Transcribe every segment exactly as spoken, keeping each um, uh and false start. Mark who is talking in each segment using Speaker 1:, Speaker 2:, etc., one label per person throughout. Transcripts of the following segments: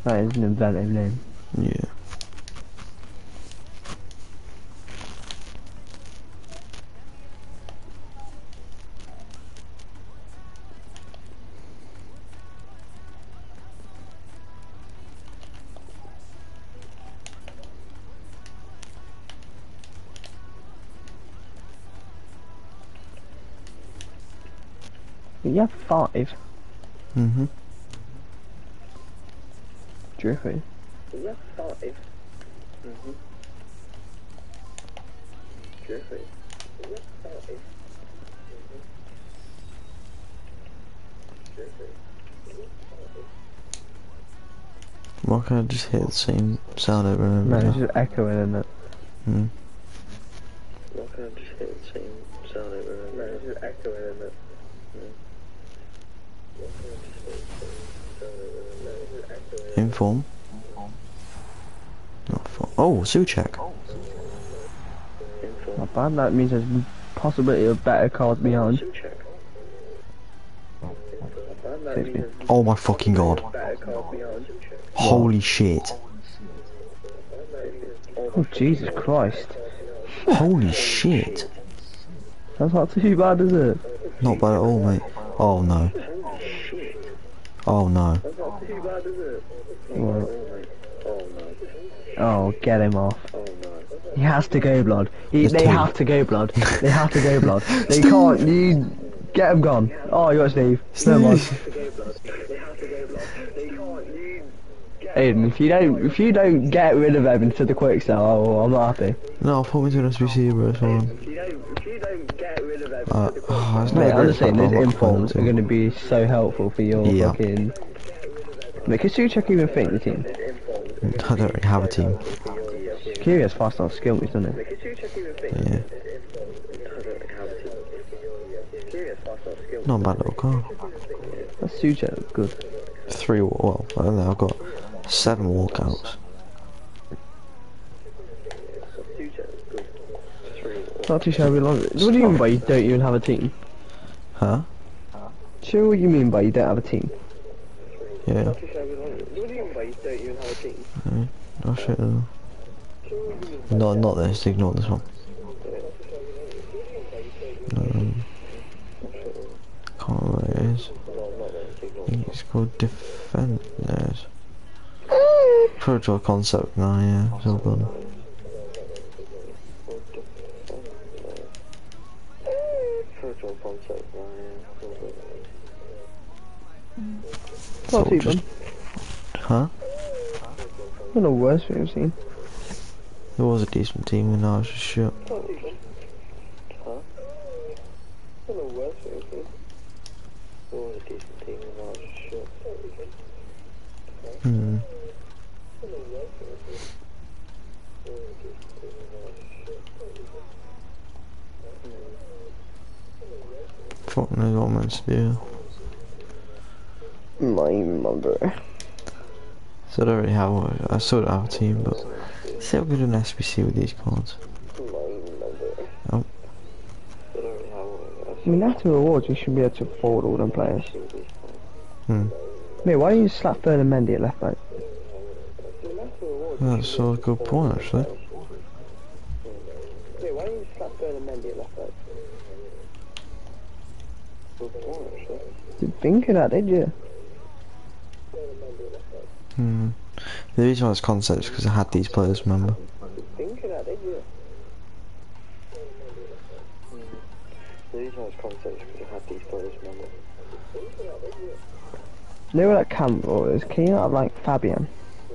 Speaker 1: That is an inventive name.
Speaker 2: Yeah.
Speaker 1: You have five.
Speaker 2: Mm-hmm.
Speaker 1: Driffy.
Speaker 3: You have five. Mm-hmm. Driffy. You have five. Mm-hmm. Driffy.
Speaker 2: Why can't I just hear the same sound over and
Speaker 1: No,
Speaker 2: over
Speaker 1: it's
Speaker 2: again?
Speaker 1: just echoing, isn't it?
Speaker 2: Hmm.
Speaker 3: Why can't I just hear the same sound over and over? No, it's just echoing, isn't it? Mm. Why can't I just hear the same sound over and over? No, it's just echoing.
Speaker 2: Inform. Not for oh, Suchek.
Speaker 3: Inform.
Speaker 1: Not bad. That means there's a possibility of better cards behind.
Speaker 3: Check. That
Speaker 1: Excuse me.
Speaker 3: means
Speaker 2: Oh my fucking god.
Speaker 3: better card behind.
Speaker 2: Holy shit.
Speaker 1: Oh Jesus Christ!
Speaker 2: Holy shit.
Speaker 1: That's not too bad, is it?
Speaker 2: Not bad at all, mate. Oh no. Oh no.
Speaker 3: That's not too bad, is it?
Speaker 1: What?
Speaker 3: Oh no.
Speaker 1: Oh, get him off.
Speaker 3: Oh no.
Speaker 1: He has to go, blood. He,
Speaker 2: There's
Speaker 1: they
Speaker 2: two.
Speaker 1: have to go, blood. They have to go, blood. They
Speaker 2: Steve.
Speaker 1: can't. You get him gone. Oh, you got Steve. Never mind. Aiden, if you don't, if you don't get rid of him into the quick sell, oh, I'm not happy.
Speaker 2: No, put me to an S B C, bro. It's fine.
Speaker 3: If you don't, if you don't get rid of them,
Speaker 2: Uh, oh, it's
Speaker 1: Mate,
Speaker 2: not
Speaker 1: I'm just saying, those
Speaker 2: I'm not
Speaker 1: informs are
Speaker 2: complaining
Speaker 1: going to be so helpful for your
Speaker 2: Yeah.
Speaker 1: fucking. Mate, can Suchek even think the team?
Speaker 2: at all. I don't really have a team.
Speaker 1: Kiri has fast enough skill moves, doesn't it?
Speaker 2: Yeah. Not a bad little car.
Speaker 1: That's Suchek, good.
Speaker 2: Three, well, I don't know, I've got seven walkouts.
Speaker 1: Not too shabby long. What do you mean by you don't even have a team?
Speaker 2: Huh?
Speaker 1: Sure, what you mean by you don't have a team?
Speaker 2: Yeah.
Speaker 3: What do you mean by you don't even have a team?
Speaker 2: Yeah. Oh shit. No, not, not this, ignore this one. Um, can't remember what it is. I think it's called Defenders. Protocol concept now, yeah, it's all gone.
Speaker 3: Virtual concept,
Speaker 2: It's
Speaker 1: Not
Speaker 2: all
Speaker 1: too
Speaker 2: just-
Speaker 1: bad.
Speaker 2: Huh?
Speaker 1: Not the worst thing I've seen.
Speaker 2: It was a decent team and now it's just shit.
Speaker 3: Huh? I don't know worse thing, it was a decent team and now it's just shit.
Speaker 2: Hmm. Fuck knows what I'm meant to do.
Speaker 1: Not even remember.
Speaker 2: So I don't really have a, I sort of have a team, but see how good an S B C with these cards. Oh,
Speaker 1: I mean, after rewards, you should be able to afford all them players.
Speaker 2: hmm.
Speaker 1: Mate, why don't you slap Fern and Mendy at left back?
Speaker 2: That's a good point actually.
Speaker 3: Wait, why don't you slap Fern and Mendy at left back? Good point, actually.
Speaker 1: Didn't think of that, did you?
Speaker 2: Hmm. The reason why it's concepts because I had these players, remember?
Speaker 3: Think of that, did you? The reason why it's concepts because I had these players, remember?
Speaker 1: You know where that Campbell is? Can you not have like Fabian?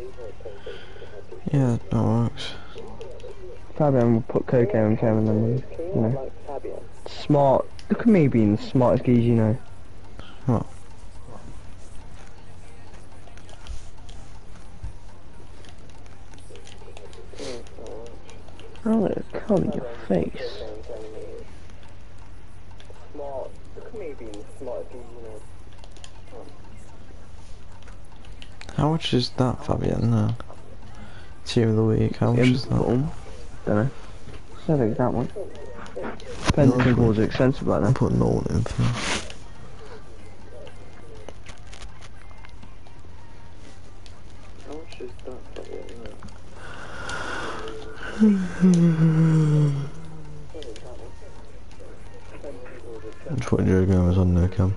Speaker 2: Yeah, that works.
Speaker 1: Fabian will put Coco and Kevin and then, you know.
Speaker 3: Like Fabian.
Speaker 1: Smart. Look at me being the smartest geez you know.
Speaker 2: What?
Speaker 1: Oh, it's colour your face.
Speaker 3: Smart. Look at me being the smartest geez you know.
Speaker 2: How much is that, Fabian? No. Team of the week, how much is that?
Speaker 1: Don't know. I think that one. Depends if it was expensive like
Speaker 2: I'm
Speaker 1: that.
Speaker 2: putting all in for
Speaker 3: just that fucking right.
Speaker 2: Which one Joe Gomez on there, Cam?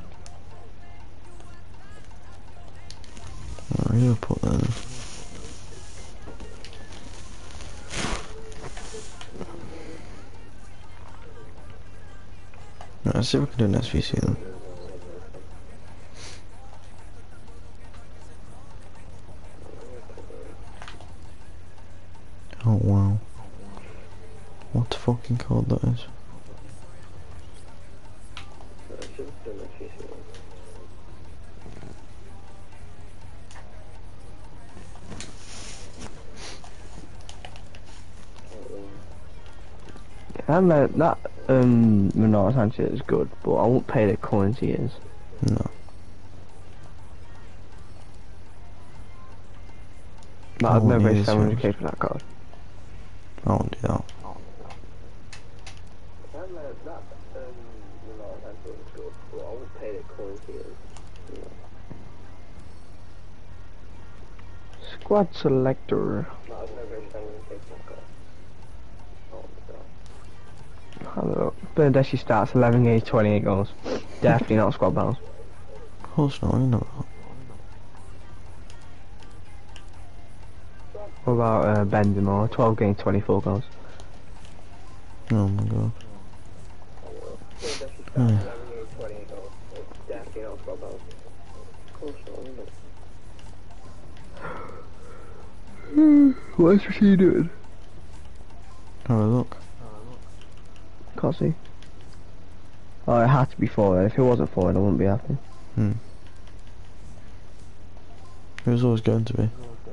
Speaker 2: Oh, I'm gonna put that in. Right, let's see if we can do an S V C then. Oh wow. What the fucking code that is.
Speaker 1: I know that um Renata Sanchez is good, but I won't pay the coins he is.
Speaker 2: No.
Speaker 1: But
Speaker 2: I
Speaker 1: I'd
Speaker 2: won't
Speaker 1: never
Speaker 2: need
Speaker 1: pay
Speaker 2: his
Speaker 1: seven hundred K
Speaker 2: coins.
Speaker 1: for that card.
Speaker 2: I won't do that.
Speaker 3: I know that um Renata Sanchez is good, but I won't pay the coins he is.
Speaker 1: Squad selector.
Speaker 3: But I'd never pay seven hundred K for that card. I won't do that.
Speaker 1: I don't know. Bernadeschi starts eleven games, twenty-eight goals. Definitely not squad bounce.
Speaker 2: Of course not, you know that.
Speaker 1: What about uh, Benzema? twelve games, twenty-four goals.
Speaker 2: Oh my god.
Speaker 3: Bernadeschi starts
Speaker 2: Hmm.
Speaker 3: eleven games, twenty-eight goals. Definitely not squad bounce. Of course not, isn't it?
Speaker 1: What is she doing?
Speaker 2: Have a look.
Speaker 1: Can't see. Oh, it had to be forward. If it wasn't forward, I wouldn't be happy.
Speaker 2: Hmm. It was always going to be.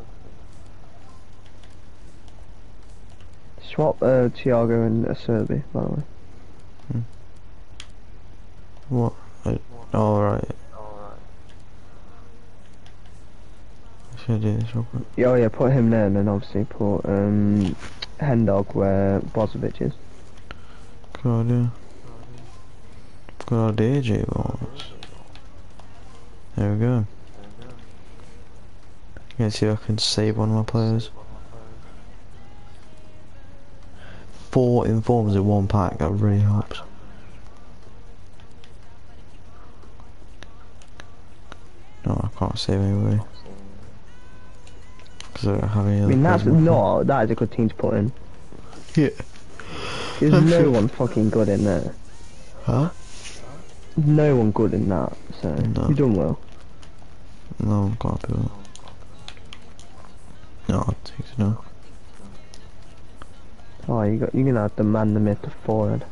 Speaker 1: Swap uh, Thiago and Acerbi, by the way.
Speaker 2: What? I, oh right. Should I do this real quick?
Speaker 1: Yeah, oh yeah, put him there and then obviously put um, Hendog where Brozovic is.
Speaker 2: Good idea. Good idea, J-Boss. There we go. Let's see if I can save one of my players. Four informs in one pack, that really helps. No, I can't save anybody. Because I don't have any
Speaker 1: I
Speaker 2: other
Speaker 1: mean, that's
Speaker 2: players in my
Speaker 1: no, that is a good team to put in.
Speaker 2: team. Yeah.
Speaker 1: There's no one fucking good in there.
Speaker 2: Huh?
Speaker 1: No one good in that, so
Speaker 2: No.
Speaker 1: you've done well.
Speaker 2: No, I'm quite happy with that. No, I'll take it now.
Speaker 1: Oh, you got you're gonna have to man the myth to forward.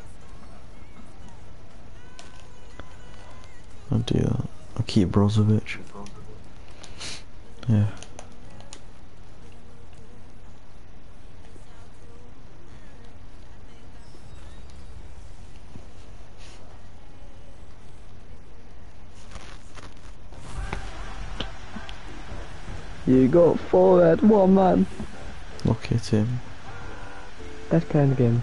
Speaker 2: I'll do that. I'll keep Brozovic. Yeah.
Speaker 1: You got forward, one man.
Speaker 2: Look at him.
Speaker 1: Let's play the game.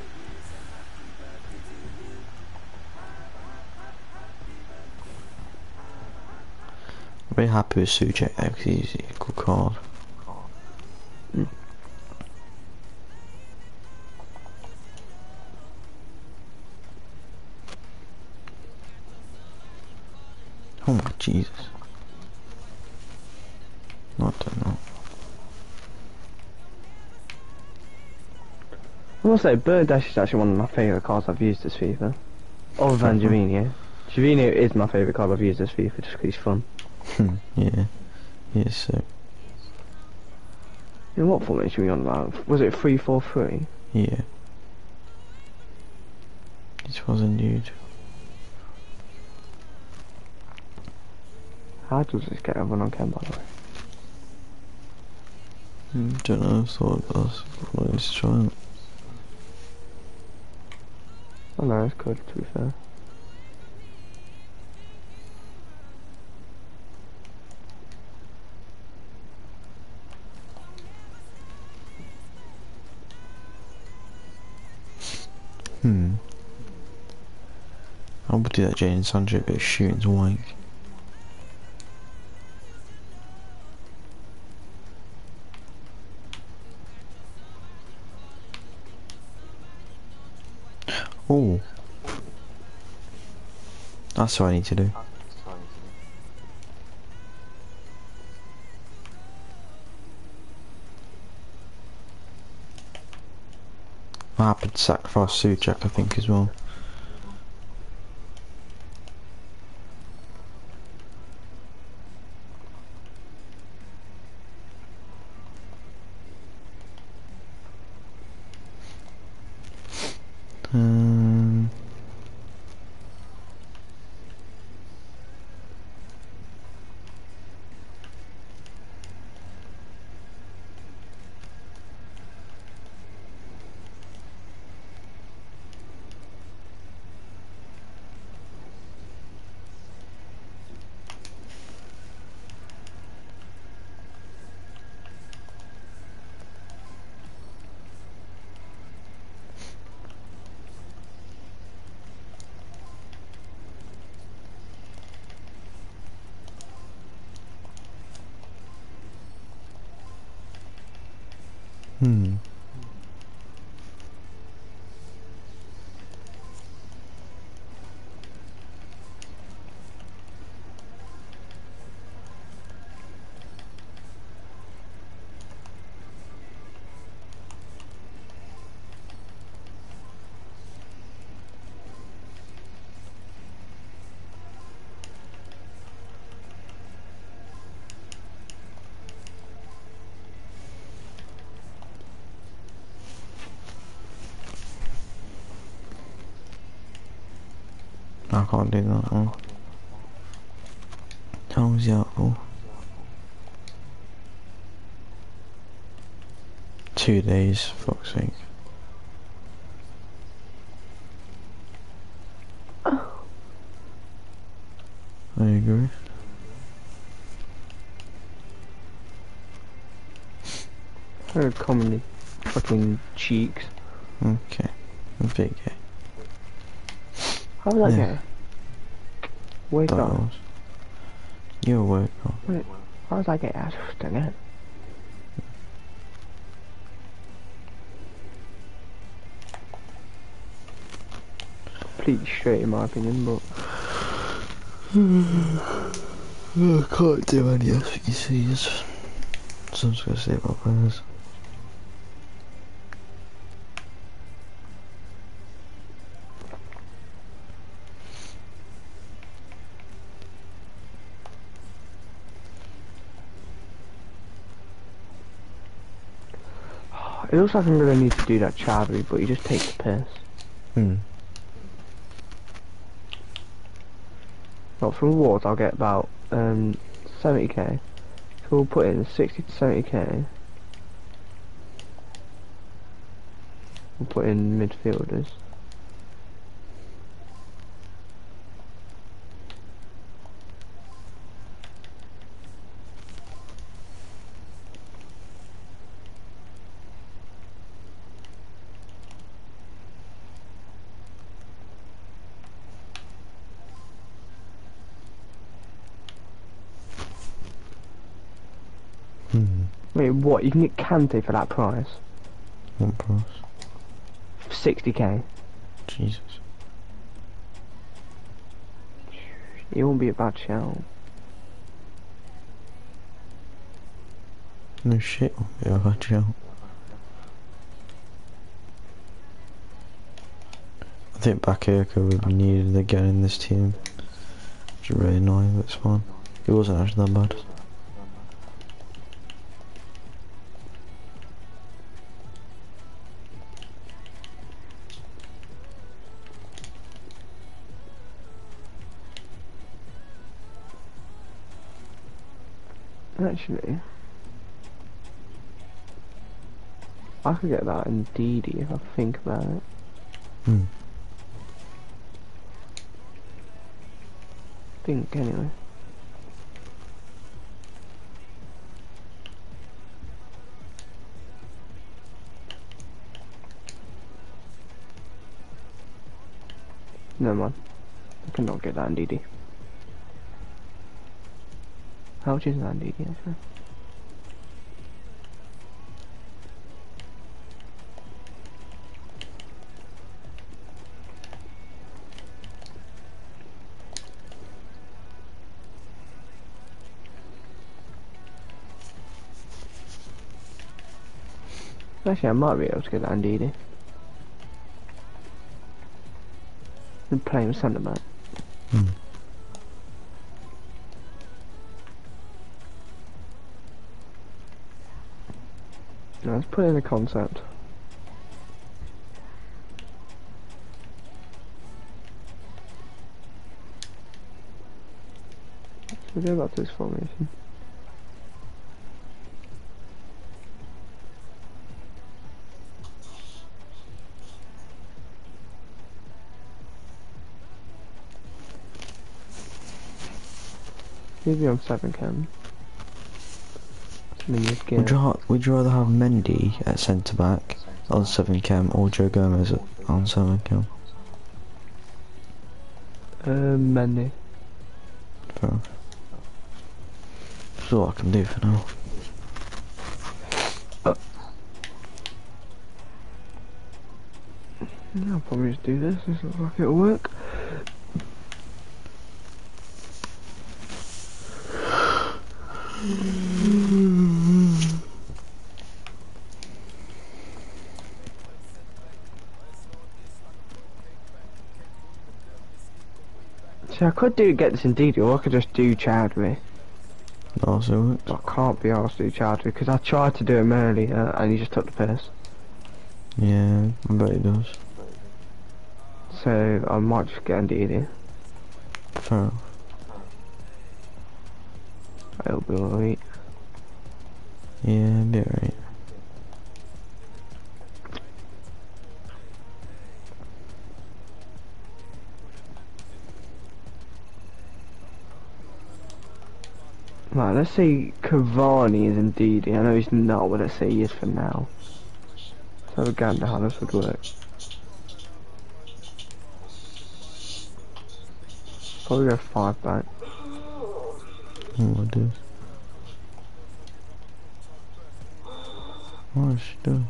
Speaker 2: I'm very happy with Suchek though, because he's a good card.
Speaker 1: Mm.
Speaker 2: Oh my Jesus. Not done that.
Speaker 1: I must say, Bernadeschi is actually one of my favourite cards I've used this FIFA. Other than
Speaker 2: Fair
Speaker 1: Jovino. Jovino is my favourite card I've used this FIFA just because he's fun.
Speaker 2: Yeah. He is sick.
Speaker 1: You know what formation were we on about? Was it three four three?
Speaker 2: Yeah. This was indeed.
Speaker 1: How does this get everyone on cam, by the way?
Speaker 2: Mm, don't know, I thought that's what I was trying.
Speaker 1: Oh no, it's good to be fair.
Speaker 2: Hmm. I would do that Jadon Sancho bit of shooting's wank. Oh. That's what I need to do. I happen to sacrifice Suchak, I think, as well. Um, hmm. I can't do that one. How long is he out for? Two days, fuck's sake. I agree.
Speaker 1: Very commonly fucking cheeks.
Speaker 2: Okay. Big gay.
Speaker 1: How was that
Speaker 2: Yeah.
Speaker 1: gay? Wake up.
Speaker 2: Dials. You're a worker.
Speaker 1: Wait, how was that gay? I don't know. Completely straight in my opinion, but
Speaker 2: I can't do any S V Cs. So I'm just gonna save my prayers.
Speaker 1: it looks like I'm gonna need to do that Chavi, but you just take the piss.
Speaker 2: Hmm.
Speaker 1: Well, from awards I'll get about um seventy K. So we'll put in sixty to seventy K. We'll put in midfielders.
Speaker 2: Hmm.
Speaker 1: Wait, what? You can get Kante for that price?
Speaker 2: What price?
Speaker 1: sixty K.
Speaker 2: Jesus.
Speaker 1: It won't be a bad shout.
Speaker 2: No shit. Yeah, I've had you. I think Bakayoko would be needed again in this team. Which is really annoying, but it's fine. It wasn't actually that bad.
Speaker 1: Actually, I could get that in D D if I think about it.
Speaker 2: Hmm.
Speaker 1: Think anyway. No man, I cannot get that in D D. How much is that in D D actually? Actually, I might be able to get that on D D. And play him centre back.
Speaker 2: Hmm.
Speaker 1: No, let's put in a concept. Should we go back to this formation? Maybe on seven cam. I mean, you
Speaker 2: Would you, ha would you rather have Mendy at centre back on seven cam or Joe Gomez at, on seven cam?
Speaker 1: Um, Mendy.
Speaker 2: Fair enough. That's all I can do for now.
Speaker 1: I'll probably just do this. This looks like it'll work. See, I could do get this indeed, or I could just do Chadwick.
Speaker 2: Also works.
Speaker 1: But I can't be asked to do Chadwick because I tried to do him earlier and he just took the piss.
Speaker 2: Yeah, I bet it does.
Speaker 1: So I might just get indeed.
Speaker 2: Fair enough.
Speaker 1: It'll be alright.
Speaker 2: Yeah, a bit right.
Speaker 1: Right, let's say Cavani is indeed. I know he's not, but let's say he is for now. So a gander how this would work. Probably go five back.
Speaker 2: Oh, I do. What is she doing?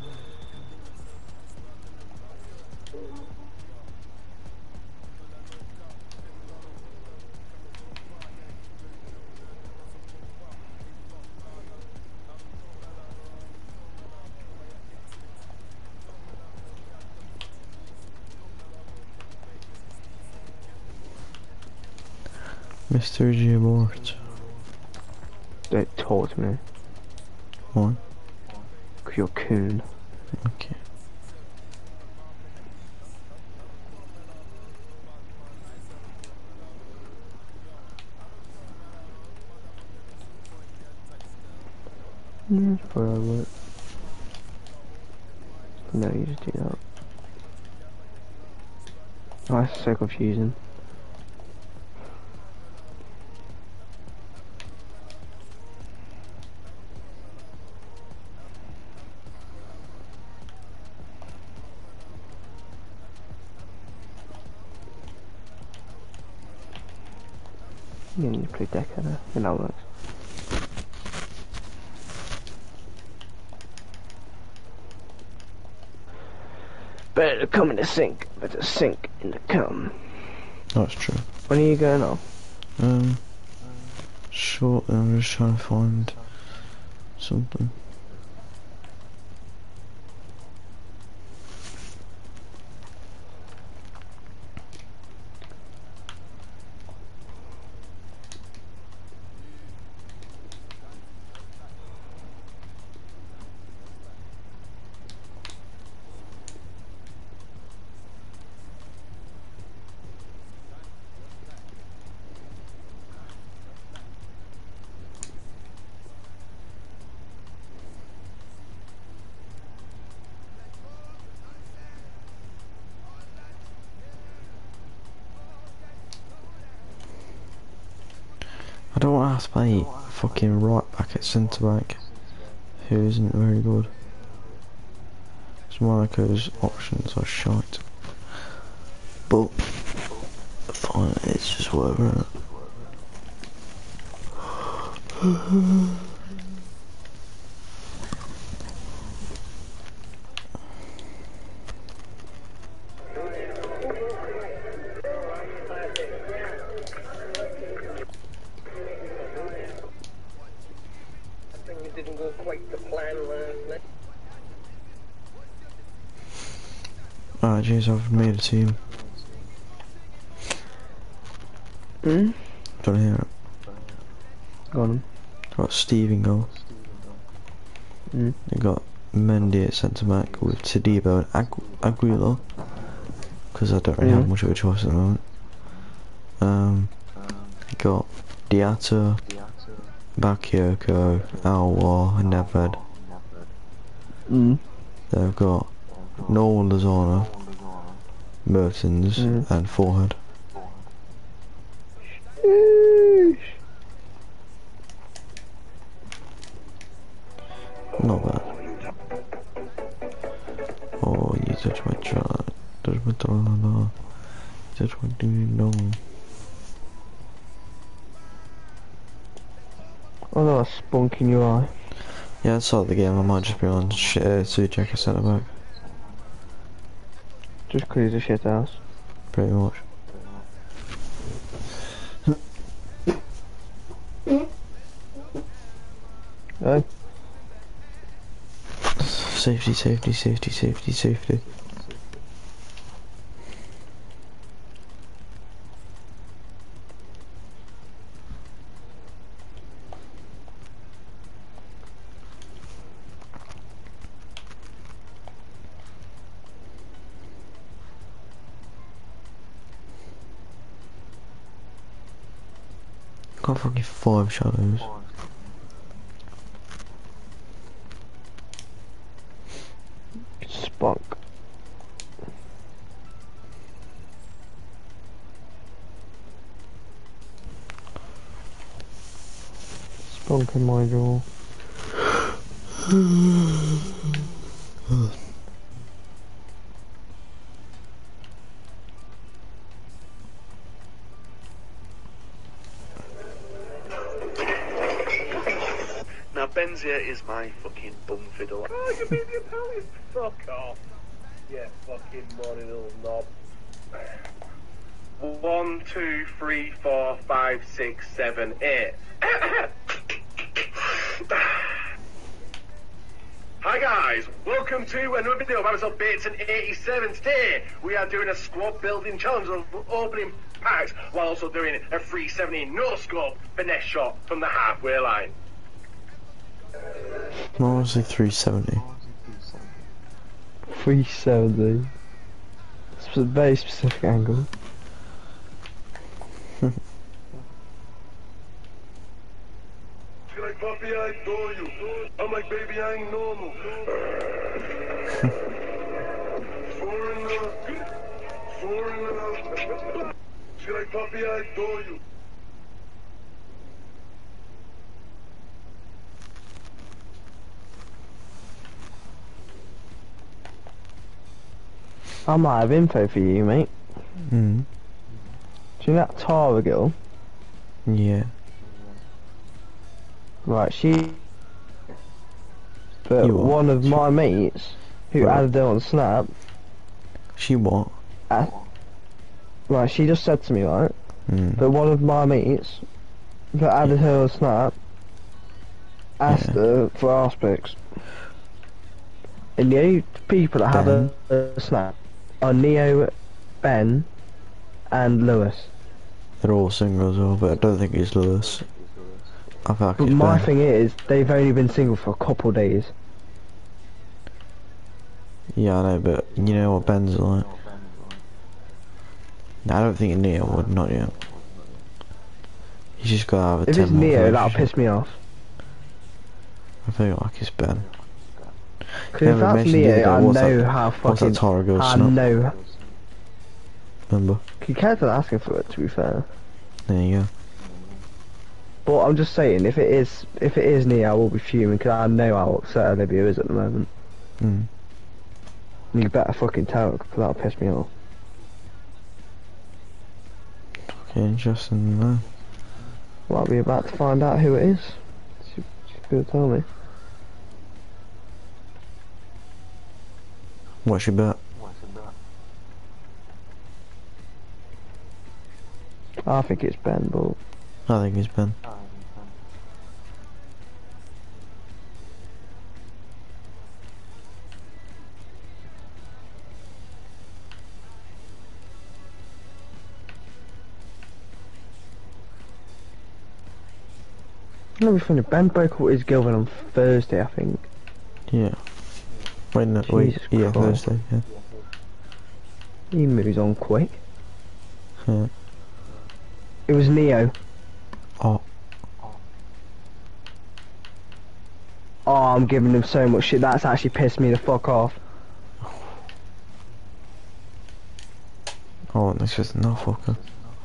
Speaker 2: Mister G abort.
Speaker 1: Don't talk to me,
Speaker 2: What?
Speaker 1: because you're a coon.
Speaker 2: Okay.
Speaker 1: Yeah, that's probably how it works. No, you just do that. Oh, that's so confusing. You need to play Decker there, and that works. Better to come in the sink, better sink in the cum.
Speaker 2: That's true.
Speaker 1: When are you going off?
Speaker 2: Um, short, I'm just trying to find something. I don't want to have to play fucking right back at centre back, who isn't very good. Monaco's options are shite. But fine, it's just whatever, innit?
Speaker 3: Didn't go quite to plan last night.
Speaker 2: Alright, James, I've made a team.
Speaker 1: Hmm?
Speaker 2: Don't hear it.
Speaker 1: Go on.
Speaker 2: Got Steve in goal.
Speaker 1: Hmm.
Speaker 2: You got Mendy at centre back with Tadibo and Agu Aguila. Because I don't really
Speaker 1: Mm.
Speaker 2: have much of a choice at the moment. Um, you got Diatta, Bakayoko, Alwar, and Nedved.
Speaker 1: Hmm.
Speaker 2: They've got Noel Lozano, Mertens,
Speaker 1: Mm.
Speaker 2: and Forehead. Not bad. Oh, you touch my chat. Touch my dollar. Touch my ding dong.
Speaker 1: Oh no, a spunk in your eye.
Speaker 2: Yeah, I saw the game. I might just be on shit uh, to check a centre back.
Speaker 1: Just 'cause he's a shit house.
Speaker 2: Pretty much.
Speaker 1: Hey?
Speaker 2: Safety, safety, safety, safety, safety. Got fucking five shadows.
Speaker 1: Spunk. Spunk in my jaw.
Speaker 3: Now Benzia is my fucking bum fiddle. Oh, you mean the Italian? Fuck off. Yeah, fucking morning little knob. One, two, three, four, five, six, seven, eight. Hi guys, welcome to another video of episode Bates and eighty-seven. Today we are doing a squad building challenge of opening packs while also doing a three seventy no scope finesse shot from the halfway line.
Speaker 2: Mostly three seventy.
Speaker 1: three seventy. It's a very specific angle.
Speaker 3: She's like, Puppy, I adore you. I'm like, baby, I ain't normal. Foreign love. Foreign love. She's like, Puppy, I adore you.
Speaker 1: I might have info for you, mate.
Speaker 2: Hmm.
Speaker 1: Do you know that Tara girl?
Speaker 2: Yeah.
Speaker 1: Right, she... But
Speaker 2: You what?
Speaker 1: one of
Speaker 2: She-
Speaker 1: my mates, who
Speaker 2: Right.
Speaker 1: added her on Snap,
Speaker 2: She what?
Speaker 1: uh, right, she just said to me, right,
Speaker 2: Hmm.
Speaker 1: that one of my mates, that added her on Snap, asked
Speaker 2: Yeah.
Speaker 1: her for arse pics. And the only people that have a, a Snap are Neo, Ben, and Lewis.
Speaker 2: They're all singles, though, but I don't think it's Lewis. I feel like
Speaker 1: But
Speaker 2: it's
Speaker 1: my
Speaker 2: Ben.
Speaker 1: thing is, they've only been single for a couple of days.
Speaker 2: Yeah, I know, but you know what Ben's like. No, I don't think Neo would, not yet. He's just gotta have a
Speaker 1: If
Speaker 2: ten
Speaker 1: it's
Speaker 2: month
Speaker 1: Neo, that'll
Speaker 2: relationship.
Speaker 1: piss me off.
Speaker 2: I feel like it's Ben.
Speaker 1: Because
Speaker 2: Yeah,
Speaker 1: if
Speaker 2: we
Speaker 1: that's
Speaker 2: mentioned the other
Speaker 1: Neo,
Speaker 2: day,
Speaker 1: I
Speaker 2: what's
Speaker 1: know
Speaker 2: that-
Speaker 1: how
Speaker 2: what's that
Speaker 1: fucking...
Speaker 2: Tara girl's
Speaker 1: I
Speaker 2: snap?
Speaker 1: know...
Speaker 2: Remember?
Speaker 1: You can't asking for it, to be fair.
Speaker 2: There you go.
Speaker 1: But I'm just saying, if it is, if it is Neo, I will be fuming because I know how upset Olivia is at the moment.
Speaker 2: Mm.
Speaker 1: You better fucking tell her, because that'll piss me off.
Speaker 2: Okay, interesting. Uh,
Speaker 1: Well, I'll be about to find out who it is. She, she's gonna tell me.
Speaker 2: what's your bet?
Speaker 1: I think it's Ben, but
Speaker 2: I think it's Ben.
Speaker 1: Another thing, Ben broke up with his girlfriend on Thursday, I think.
Speaker 2: Yeah. Wait, no, wait,
Speaker 1: Jesus
Speaker 2: yeah,
Speaker 1: Christ.
Speaker 2: Thursday, yeah.
Speaker 1: He moves on quick.
Speaker 2: Yeah.
Speaker 1: It was Neo.
Speaker 2: Oh,
Speaker 1: Oh, I'm giving him so much shit. That's actually pissed me the fuck off.
Speaker 2: oh, this is no fucker.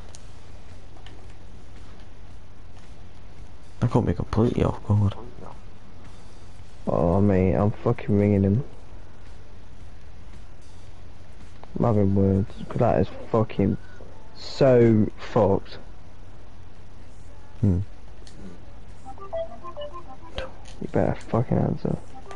Speaker 2: I got me completely off guard.
Speaker 1: Oh, mate, I'm fucking ringing him. I'm having words. 'Cause that is fucking so fucked.
Speaker 2: Hmm.
Speaker 1: You better fucking answer.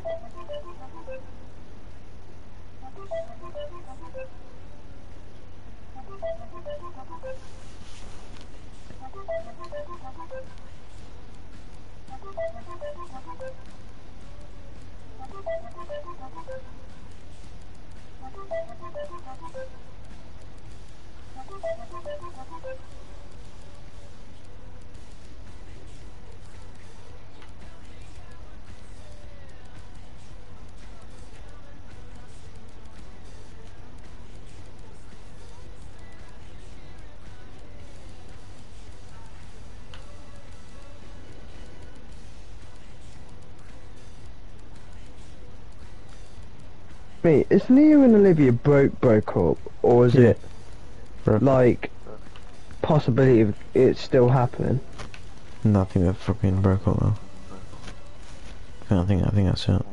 Speaker 1: Mate, is Neo and Olivia broke broke up, or is
Speaker 2: Yeah.
Speaker 1: it
Speaker 2: Broke up.
Speaker 1: like possibility of it still happening?
Speaker 2: Nothing that fucking broke up though. I think I think that's it.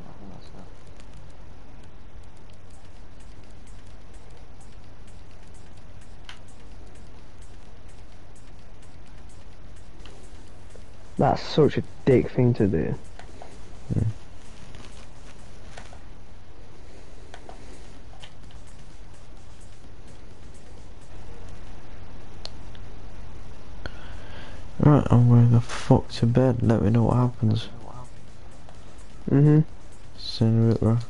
Speaker 1: That's such a dick thing to do.
Speaker 2: Yeah. Right, I'm going the fuck to bed. Let me know what happens.
Speaker 1: Mhm.
Speaker 2: See you in a bit, bro.